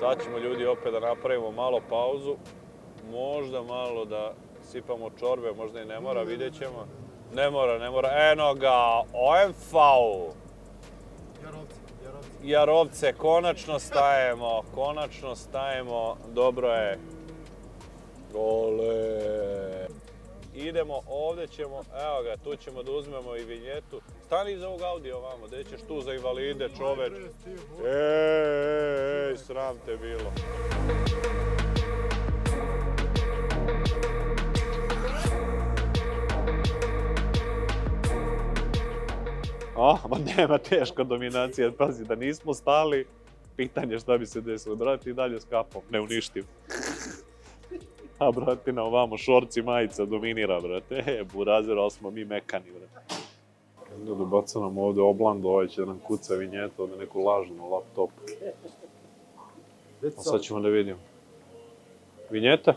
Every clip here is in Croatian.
Sad ćemo ljudi opet da napravimo malo pauzu. Možda malo da sipamo čorbe, možda i ne mora, vidjet ćemo. Ne mora. Eno ga, OMV. Jarovce, konačno stajemo, dobro je. Ole. Idemo, ovdje ćemo, evo ga, tu ćemo da uzmemo i vinjetu. Stani iza ovog Audija ovamo, gdje ćeš tu za invalide, čoveč. Ej, sram te bilo. Ma nema teška dominacija, pazi, da nismo stali, pitanje šta bi se desilo, brati i dalje s kapom, neuništiv. A bratina, ovamo šorci, majica dominira, brate, burazer, ali smo mi mekani, brate. Ljudi, baca nam ovdje oblando, ovaj će da nam kuca vinjetu, ovdje neku lažnu laptop. A sad ćemo da vidimo. Vinjeta?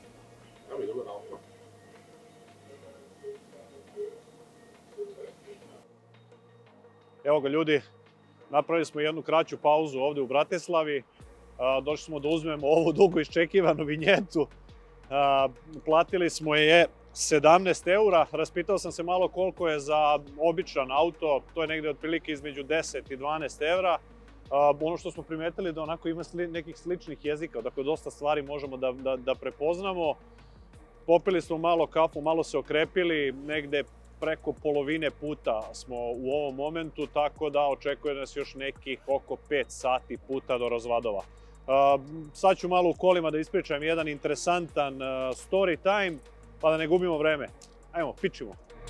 Evo ga ljudi, napravili smo jednu kraću pauzu ovdje u Bratislavi. Došli smo da uzmemo ovu dugo iščekivanu vinjetu. Platili smo je 17 eura. Raspitao sam se malo koliko je za običan auto. To je negdje otprilike između 10 i 12 eura. Ono što smo primetili da onako ima nekih sličnih jezika, dakle dosta stvari možemo da prepoznamo. Popili smo malo kafu, malo se okrepili, negdje preko polovine puta smo u ovom momentu, tako da očekuje nas još nekih oko 5 sati puta do Rozvadova. Sad ću malo u kolima da ispričam jedan interesantan story time, pa da ne gubimo vreme. Ajmo, pičimo.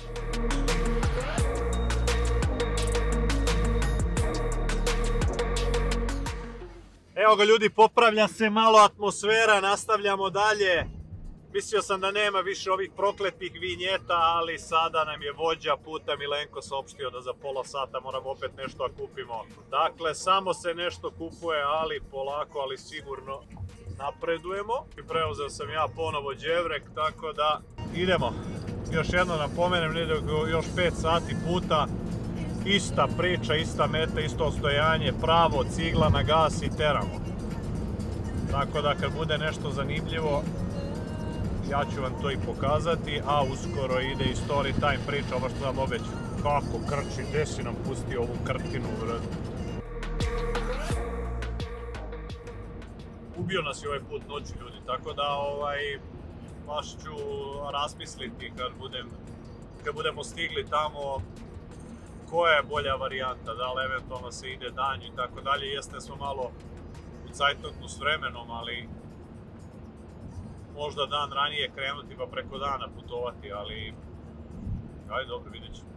Evo ga ljudi, popravlja se malo atmosfera, nastavljamo dalje. Mislio sam da nema više ovih prokletih vinjeta, ali sada nam je vođa puta Milenko saopštio da za pola sata moramo opet nešto da kupimo. Dakle, samo se nešto kupuje, ali polako, ali sigurno napredujemo. Preuzeo sam ja ponovo đevrek, tako da idemo. Još jedno napomenem, još 5 sati puta. Ista priča, ista meta, isto ostojanje, pravo, cigla na gas i teramo. Tako da kad bude nešto zanimljivo, ja ću vam to i pokazati, a uskoro ide i story time priča, ovo što vam obećam. Kako krči, gdje si nam pustio ovu krtinu, brate? Ubio nas je ovaj put noći, ljudi, tako da baš ću razmisliti kad budemo stigli tamo koja je bolja varijanta, da li eventualno se ide danju i tako dalje. Jeste smo malo u cajtnotu s vremenom, ali možda dan ranije krenuti pa preko dana putovati, ali ajde, dobro, vidjet ćemo.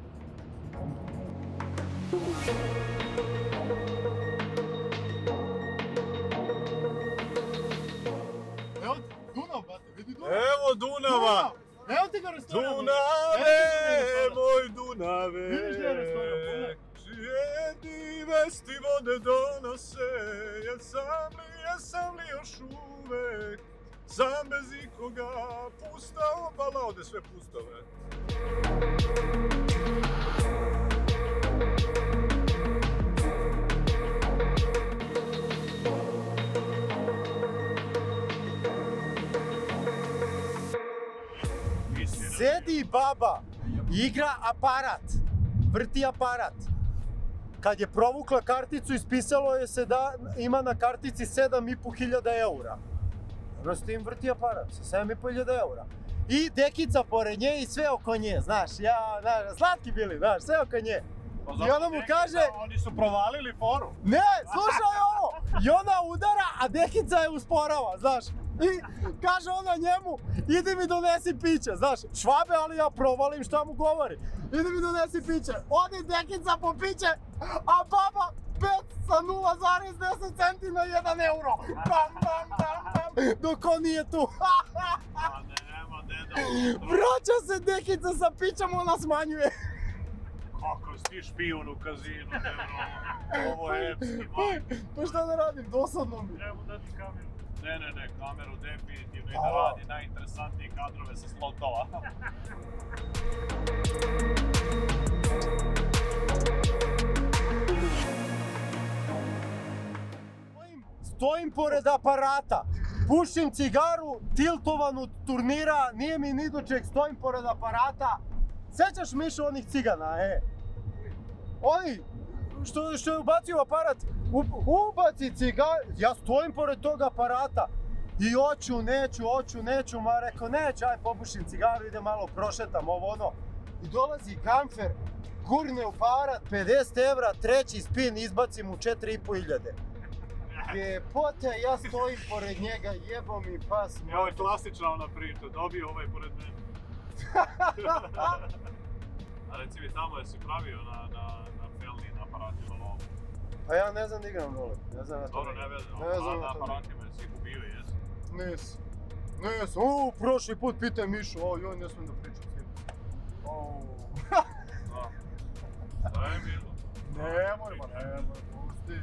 Evo Dunav, brate, vidi Dunav. Evo Dunava! Evo ti ga restoran. Dunave, moj Dunave. Vidiš gdje je restoran? Čije dive sti vode donose, jesam li još uvek sam bez ikoga, pusta obala, ovdje sve pusto, bre. Sedi baba, igra aparat, vrti aparat. Kad je provukla karticu, ispisalo je se da ima na kartici 7.500 eura. Ono s tim vrti aparat, sa 7.500 eura. I dekica pored nje i sve oko nje, znaš, slatki bili, znaš, sve oko nje. I ona mu kaže... Oni su provalili foru. Ne, slušaj ovo! I ona udara, a dekica je usporava, znaš. I kaže ona njemu, idi mi donesi piće, znaš, švabe, ali ja provalim šta mu govori. Idi mi donesi piće, odi dekica po piće, a baba 5 sa 0,10 centi na 1 euro. Bam, bam, bam, bam, dok on nije tu. Vraća se dekica sa pićem, ona smanjuje. Kako si ti špijun u kazinu, ovo je epski. Pa šta da radim, dosadno mi. Treba dati kameru. Ne, kameru definitivno i da radi najinteresantnije kadrove sa slotova. stojim pored aparata, pušim cigaru, tiltovanu turnira, nije mi ni do čeg, stojim pored aparata. Sećaš Mišo onih cigana, Oni, što je ubacio aparat, ubaci cigaru, ja stojim pored tog aparata. I hoću, neću, ma rekao neću, aj popušim cigaru, idem malo prošetam ovo ono. I dolazi kamfer, gurne u aparat, 50 evra, treći spin, izbacim u 4.500. Jepote, ja stojim pored njega, jebo mi pas. Ovo je klasična ona priča, dobio ovaj pored mene. A reci mi tamo, jesi pravio na felni na aparatima lovu? Pa ja ne znam da igram role, ne znam na to. Dobro, ne vezam, na aparatima jesi ih ubio, jesi? Nisam. Prošli put pitaj Mišu, joj, ne smijem da pričam s njim. Šta je bilo? Nemoj, pusti.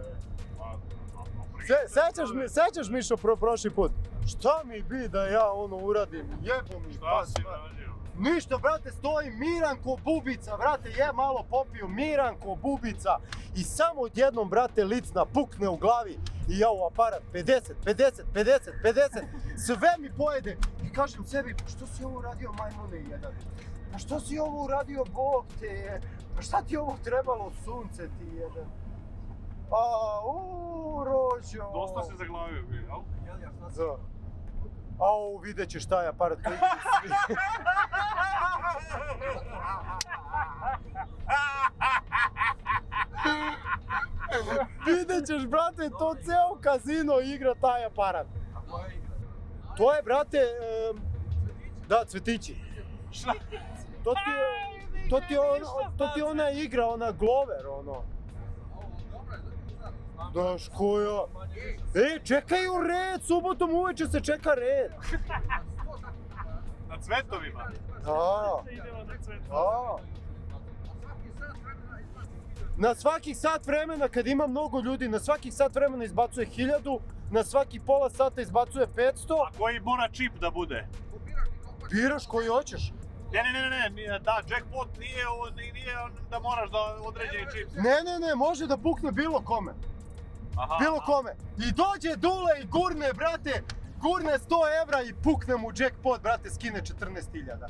Sećaš Mišo prošli put? Šta mi bi da ja ono uradim, jebo mi. Šta si radio? Ništa, brate, stojim miran ko bubica, brate, je malo popio, miran ko bubica. I samo odjednom, brate, licna pukne u glavi i ja u aparat, 50, sve mi pojede. I kažem sebi, pa što si ovo uradio, majmune jedan? Pa što si ovo uradio, Bog te je? Pa šta ti ovo trebalo, sunce ti jedan? Rođo. Dosta si zaglavio bio, jel? Da. Vidjet ćeš šta je aparat koji svi. Vidjet ćeš, brate, to ceo kazino igra taj aparat. A koja igra? To je, brate, da, Cvetići. Šta? To ti ona igra, ona Glover, ono. Daš koja? Čekaju red, subotom uveče se čeka red. Na cvetovima? Da. Na svakih sat vremena, kad ima mnogo ljudi, na svakih sat vremena izbacuje 1000, na svaki pola sata izbacuje 500. A koji mora čip da bude? Biraš koji hoćeš. Ne, da, jackpot nije da moraš da određeni čip. Ne, može da pukne bilo kome. Bilo kome. I dođe Dule i gurne, brate, gurne 100 evra i pukne mu jackpot, brate, skine 14.000.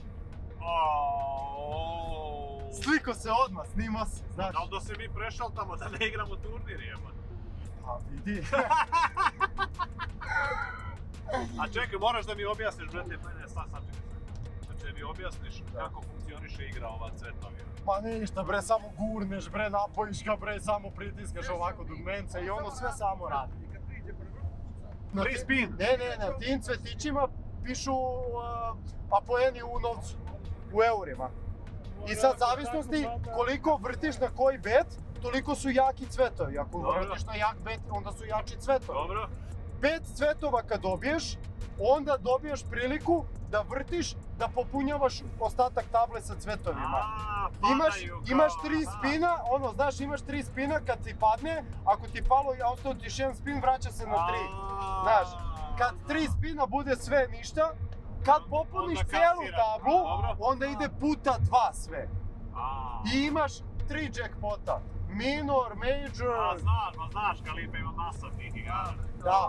Sliko se odmah, snima se, znaš. Da li da se mi prešal tamo da ne igramo turnir, jeba? Pa vidi. A čekaj, moraš da mi objasniš, brate, sad čekaj. Znači, mi objasniš kako funkcioniše igra ova cvetovi. Pa ništa bre, samo gurneš bre, napojiš ga bre, samo pritiskaš ovako dugmence i ono sve samo radi. Free spin? Ne, na tim cvetićima pišu apoeni u novcu, u eurima. I sad zavisnosti koliko vrtiš na koji bet, toliko su jaki cvetovi. Ako vrtiš na jak bet, onda su jači cvetovi. Dobro. 5 cvetova kad dobiješ, onda dobiješ priliku da vrtiš, da popunjavaš ostatak table sa cvetovima. Imaš 3 spina, ono, znaš, imaš 3 spina kad ti padne, ako ti palo i ostao ti još jedan spin, vraća se na 3. Znaš, kad 3 spina bude sve ništa, kad popuniš celu tablu, onda ide puta 2 sve. I imaš 3 jackpota. Minor, major... Znaš, Kalipa ima masa tih igara. Da.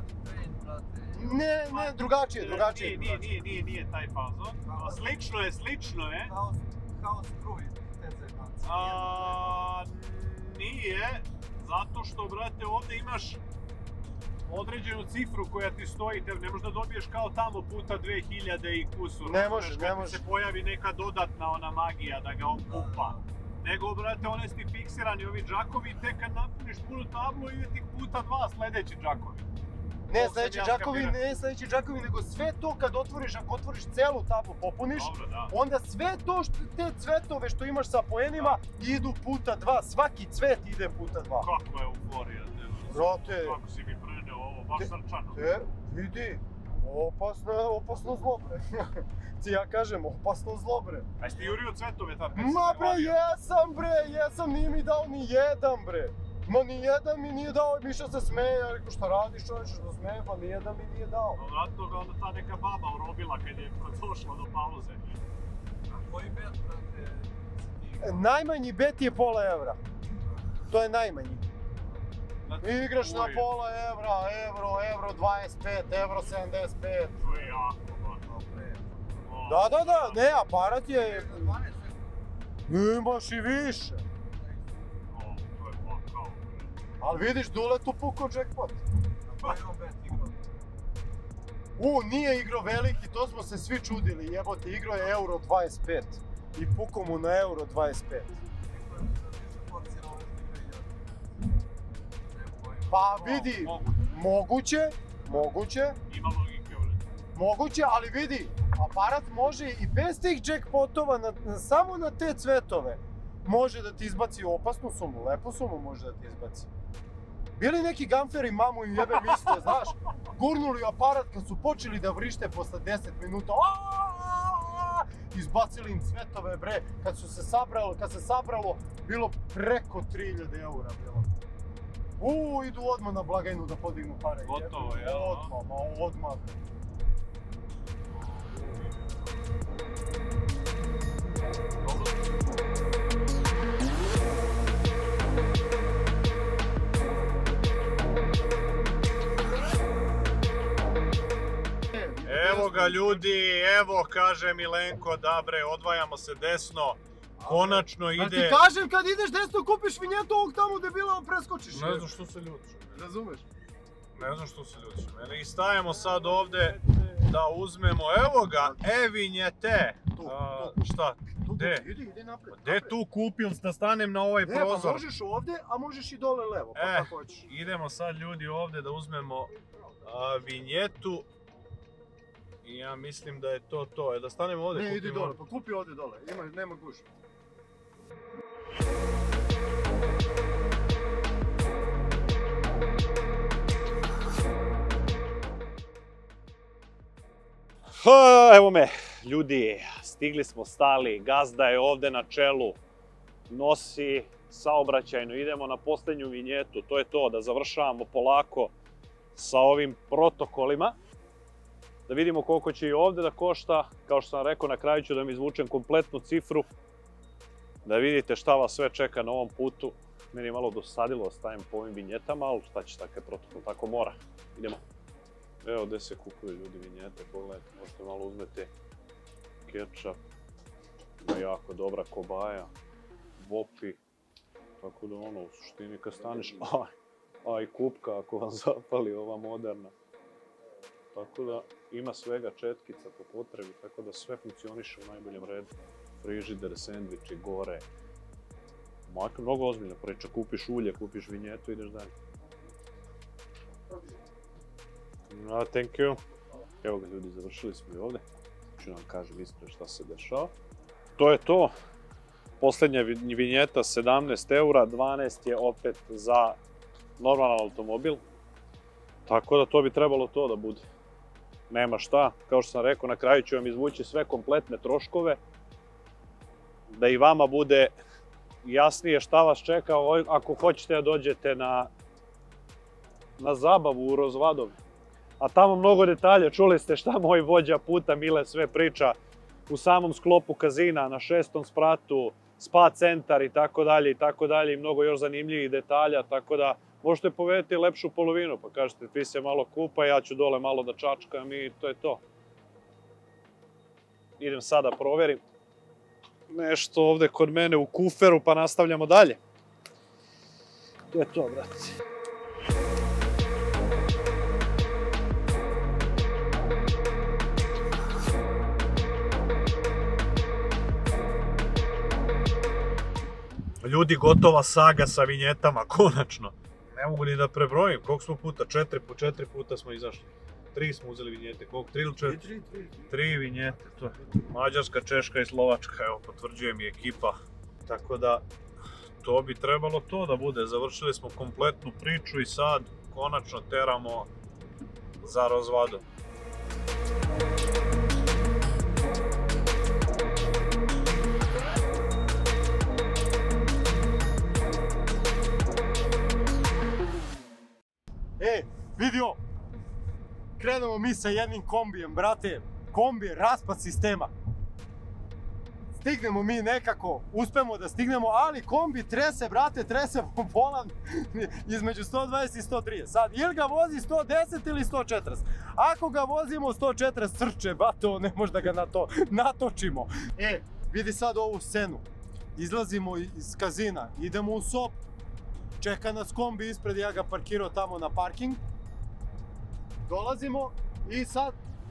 Ne, drugačije. Nije taj fazon. Slično je. Kao struji, te zemanci. Nije, zato što, brate, ovdje imaš određenu cifru koja ti stoji, te ne možeš da dobiješ kao tamo puta 2000 i kusur. Ne možeš. Kad se pojavi neka dodatna ona magija da ga okupa. Nego, brate, one su ti fiksirani ovi džakovi i tek kad napuniš punu tablu ide ti puta 2 sljedeći džakovi. Ne sljedeći džakovi, nego sve to kad otvoriš, ako otvoriš celu tablu popuniš, onda sve to te cvetove što imaš sa poenima idu puta 2, svaki cvet ide puta 2. Kako je euforija, brate. Kako si mi preneo ovo, baš srčano. Vidi, opasno zlo bre. Ti ja kažem, opasno zlo bre. A jesi ti jurio cvetove tad? Ma bre, jesam, nije mi dao ni jedan bre. Ma nijedan mi nije dao, Miša se smeje, ja rekao šta radiš čovječe da smeje, pa nijedan mi nije dao. Vratno ga onda ta neka baba urobila kad je došla do pauze. A koji bet, brate? Najmanji bet je pola evra. To je najmanji. Igraš na pola evra, euro 25, euro 75. To je jako, Da, ne, aparat je... Imaš i više. To je pakao. Ali vidiš, Duletu pukao jackpot. Pa je on bet igrao. Nije igrao veliki, to smo se svi čudili, jebote, igrao je euro 25. I pukao mu na euro 25. Pa vidi, moguće, Ima logike, bre. moguće, ali vidi, aparat može i bez tih jackpotova, samo na te cvetove, može da ti izbaci opasnu sumu, lepu sumu može da ti izbaci. Bili neki gamferi, mamu im jebe misle, znaš, gurnuli aparat kad su počeli da vrište posle 10 minuta, izbacili im cvetove, bre, kad se sabralo, bilo preko 3000 eura bilo. Idu odmah na blagajnu da podignu pare. Gotovo, jel? Odmah. Evo ga ljudi, evo kaže Milenko, da bre, odvajamo se desno. Konačno ide... Da ti kažem, kad ideš desno kupiš vinjetu ovog tamo debila, preskočiš. Ne znam što se ljutiš. Razumeš? Ne znam što se ljutiš. I stajemo sad ovdje da uzmemo, evo ga, vinjete. Šta? Gde? Idi napred. Gde tu kupil da stanem na ovaj prozor? Pa možeš ovdje, a možeš i dole levo, pa kako hoćeš. Idemo sad ljudi ovdje da uzmemo vinjetu. I ja mislim da je to to. Da stanemo ovdje. Ne, idi dole, pa kupi ovdje dole, nema gužve. Evo me, ljudi, stigli smo, stali, gazda je ovdje na čelu, nosi saobraćajno, idemo na posljednju vinjetu, to je to, da završavamo polako sa ovim protokolima. Da vidimo koliko će i ovdje da košta, kao što sam rekao, na kraju ću da mi izvučem kompletnu cifru, da vidite šta vas sve čeka na ovom putu. Meni je malo dosadilo da stavim po ovim vinjetama, ali šta će takav protokol, tako mora. Idemo. Evo gdje se kupuju ljudi vinjete, pogledajte, možete malo uzmeti kečap, jako dobra kobaja, vopi, tako da ono u suštini kad staniš, i kupka ako vam zapali ova moderna. Tako da ima svega četkica po potrebi, tako da sve funkcioniše u najboljem redu. Frižider, sendviči, gore. Majka, mnogo ozbiljna priča, kupiš ulje, kupiš vinjetu, ideš dalje. Thank you. Evo ga ljudi, završili smo i ovdje. Ću nam kažem ispred šta se dešava. To je to. Posljednja vinjeta 17 eura, 12 je opet za normalan automobil. Tako da to bi trebalo to da bude. Nema šta, kao što sam rekao, na kraju ću vam izvući sve kompletne troškove. Da i vama bude jasnije šta vas čeka ako hoćete da dođete na zabavu u Rozvadov. A tamo mnogo detalja, čuli ste šta moj vođa puta Mile sve priča u samom sklopu kazina, na 6. spratu, spa centar i tako dalje i mnogo još zanimljivih detalja, tako da možete povedati lepšu polovinu, pa kažete ti se malo kupa, ja ću dole malo da čačkam i to je to. Idem sada provjerim nešto ovdje kod mene u kuferu pa nastavljamo dalje. To je to, brate. Ljudi, gotova saga sa vinjetama, konačno. Ne mogu ni da prebrojim, koliko smo puta, 4 puta smo izašli. 3 smo uzeli vinjete, koliko, 3 ili 4? 3 vinjete, to je. Mađarska, Češka i Slovačka, evo, potvrđuje mi ekipa. Tako da, to bi trebalo to da bude. Završili smo kompletnu priču i sad konačno teramo za Rozvadov. Vidi ovo, krenemo mi sa jednim kombijem, brate, kombi je raspad sistema. stignemo mi nekako, uspemo da stignemo, ali kombi trese, brate, trese volan između 120 i 130. Sad, ili ga vozi 110 ili 140. Ako ga vozimo 140, srče, bato, ne može da ga natočimo. Vidi sad ovu scenu. Izlazimo iz kazina, idemo u SOP. Čeka nas kombi ispred, ja ga parkirao tamo na parking. Dolazimo i sad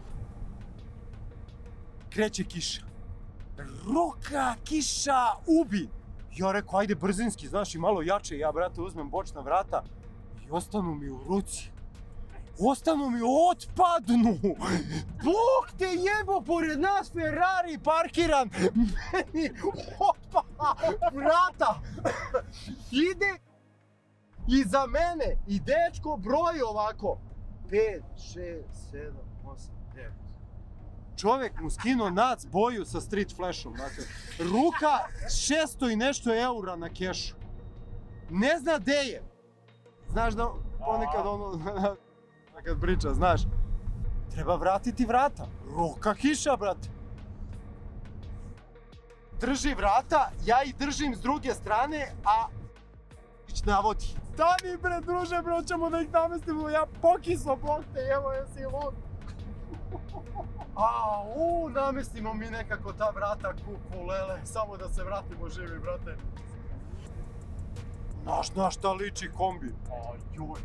kreće kiša. Roka, kiša, ubi! Ja rekao, ajde brzinski, znaš, i malo jače. Ja, brate, uzmem bočna vrata i ostanu mi u ruci. Ostanu mi, otpadnu! Bog te jebo, pored nas Ferrari parkiran! Meni otpada vrata! Ide iza mene i dečko broji ovako. 5, 6, 7, 8, 9. Čovjek mu skinuo nac boju sa street flashom, dakle. Ruka 600 i nešto eura na kešu. Ne zna gde je. Znaš da ponekad ono, kad priča, znaš, treba vratiti vrata. Roka kiša, brate. Drži vrata, ja ih držim s druge strane, a navodi. Stani bre, druže, bro, ćemo da ih namestimo, ja pokiso, bog te, evo, jesi lud. Namestimo mi nekako ta vrata, kuku, lele, samo da se vratimo živi, brate. Znaš na šta liči kombi? Joj.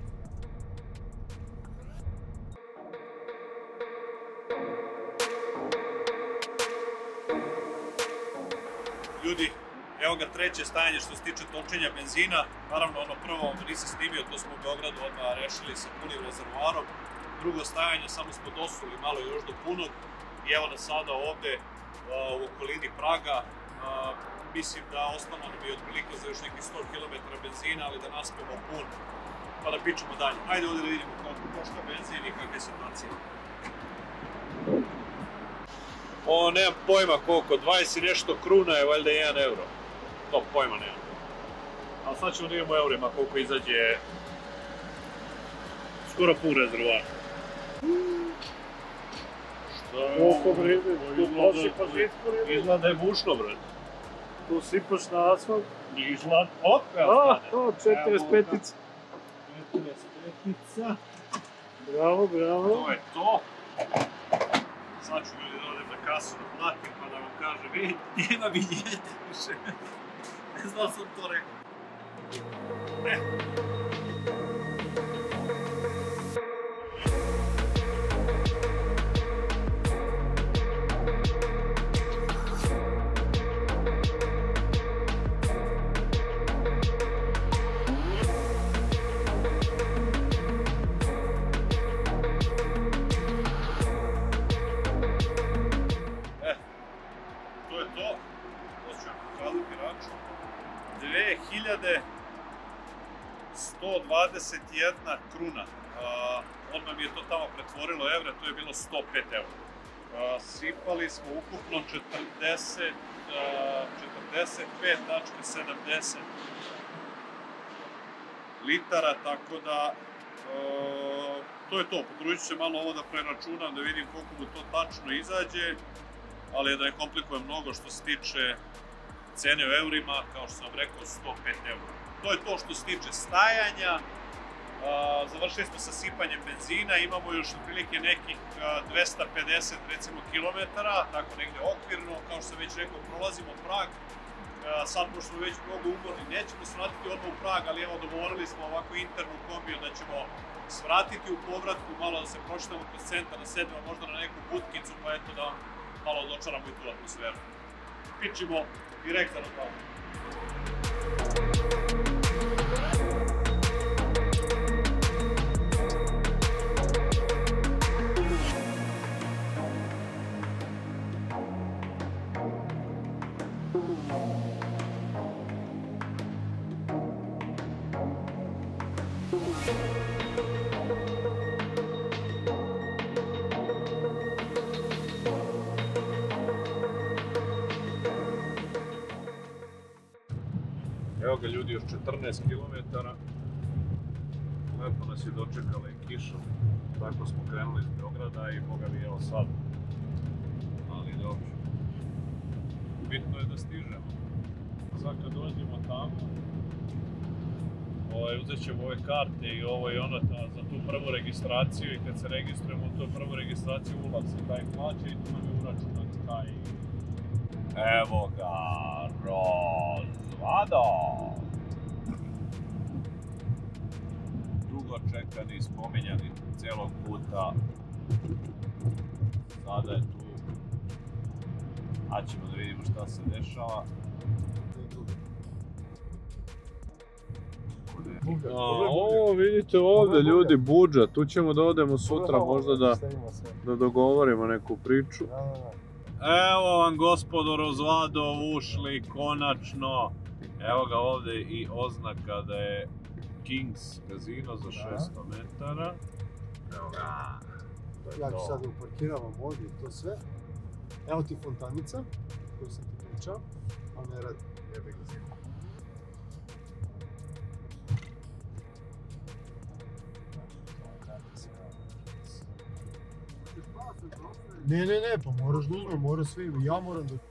Ljudi, evo ga treće stajanje što se tiče točenja benzina. Naravno, ono prvo nisam snimio, to smo u Beogradu odmah rešili sa punim rezervoarom. Drugo stajanje, samo smo dosuli malo još do punog. I evo nas sada ovde u okolini Praga. Mislim da ostalo nam je otprilike za još nekih 100 km benzina, ali da naspemo pun, pa da pičemo dalje. Ajde ovdje da vidimo koliko košta benzin i kakva je situacija. Ovo nemam pojma koliko, 20 i nešto kruna je valjda 1 euro. To pojma nemam. Ali sad ćemo da imamo eurima koliko izađe skoro pun rezervoar. Šta je ovo? Koliko vrede, tu posipaš ispod. Izgleda da je bušno, brate. Tu sipaš na asfalt. Izgleda, opet stane. 45-ica. 45-ica. Bravo, bravo. To je to. Sad ću ljudi da odem na kasu da platim pa da vam kažem, vidi, nema vinjete više. Ne znam sam to rekao. ...121 kruna. Odmah mi je to tamo pretvorilo evre, to je bilo 105 evra. Sipali smo ukupno 45,70 litara, tako da to je to. Potrudit ću se malo ovo da preračunam, da vidim koliko mu to tačno izađe, ali da ne komplikujem mnogo što se tiče cene u evrima, kao što sam rekao, 105 evra. To je to što se tiče stajanja. Završili smo sa sipanjem benzina, imamo još otprilike nekih 250 recimo kilometara, tako negde okvirno, kao što sam već rekao, prolazimo Prag. Sad, pošto smo već mnogo umorni, nećemo svratiti odmah u Prag, ali evo, dogovorili smo ovako internu kombiju da ćemo svratiti u povratku, malo da se prošetamo kroz centar, da sedemo možda na neku butkicu, pa eto da malo dočaramo i tu atmosferu. Pičimo direktan od Praga. Evo ga ljudi, još 14 km. Lepo nas je dočekala i kiša. Tako smo krenuli iz Beograda i boga mi evo sad. Ali dobro. bitno je da stižemo. Sad kad dođemo tamo, uzet ćemo ove karte i ovo i ono za tu prvu registraciju i kad se registrujemo u tu prvu registraciju ulaz se taj plaća i tu nam je uračunat taj... Evo ga, Rozvado! Dugo čekani i spominjani cijelog puta. Sada je tu. A ćemo da vidimo šta se dešava. Ovo vidite ovdje ljudi, budža, tu ćemo da odemo sutra možda da dogovorimo neku priču. Evo vam gospodo Rozvado ušli konačno. Evo ga ovdje i oznaka da je Kings Casino za 600 metara. Evo ga. Ja ću sad uparkiravam ovdje i to sve. Evo ti fontanica koju sam ti pričao, ali ne radi, jebe ga zima. Ne, pa moraš da uzmem, moram svi, ja moram da